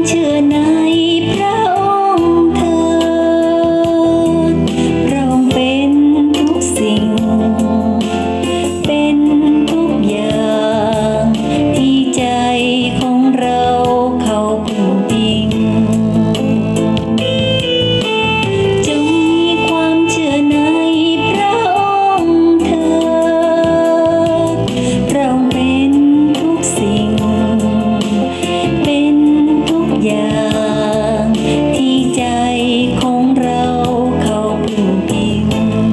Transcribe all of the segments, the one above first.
เชื่อในพระองค์เถิดพระองค์เป็นทุกสิ่งเป็นทุกอย่างที่ใจของเราเขาพึ่งพิงจงมีความเชื่อในพระองค์เถิดพระองค์เป็นทุกสิ่งเป็นทุกอย่างที่ใจของเราเขาพึ่งพิง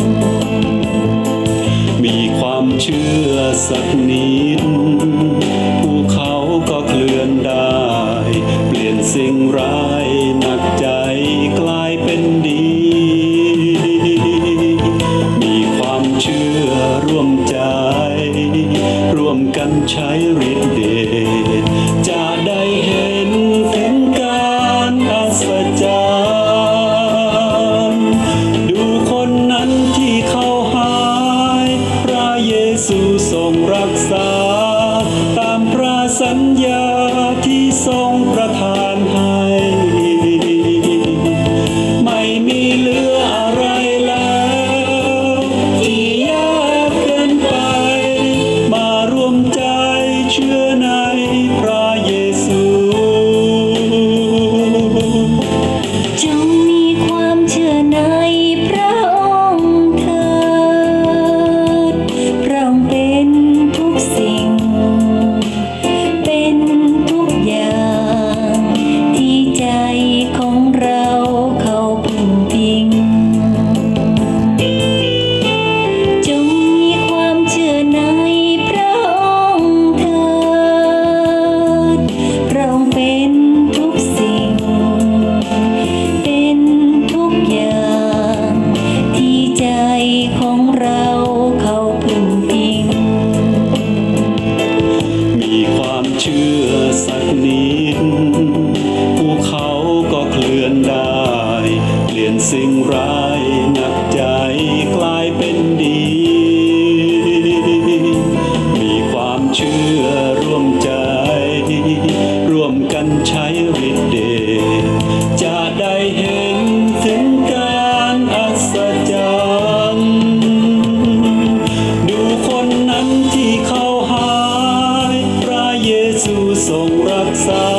มีความเชื่อสักนิดภูเขาก็เคลื่อนได้เปลี่ยนสิ่งร้ายหนักใจกลายเป็นดี มีความเชื่อร่วมใจร่วมกันใช้ฤทธิ์เดชจะได้เห็นถึงการอัศจรรย์ดูคนนั้นที่เขาหายพระเยซูทรงรักษาตามพระสัญญาที่ทรงประทานให้ไม่มีเหลืออะไรแล้วที่ยากเกินไปมารวมใจเชื่อในพระเยซูจงมีความเชื่อในพระองค์เถิดพระองค์เป็นทุกสิ่งเป็นทุกอย่างที่ใจของเราเขาพึ่งพิงจงมีความเชื่อในพระองค์เถิดพระองค์เป็นทุกสิ่งเป็นทุกอย่างที่ใจของเราเขาพึ่งพิงมีความเชื่อสักนิดภูเขาก็เคลื่อนได้เปลี่ยนสิ่งร้ายหนักใจกลายเป็นดี มีความเชื่อร่วมใจร่วมกันใช้ฤทธิ์เดชจะได้เห็นถึงการอัศจรรย์ดูคนนั้นที่เขาหายพระเยซูทรงรักษา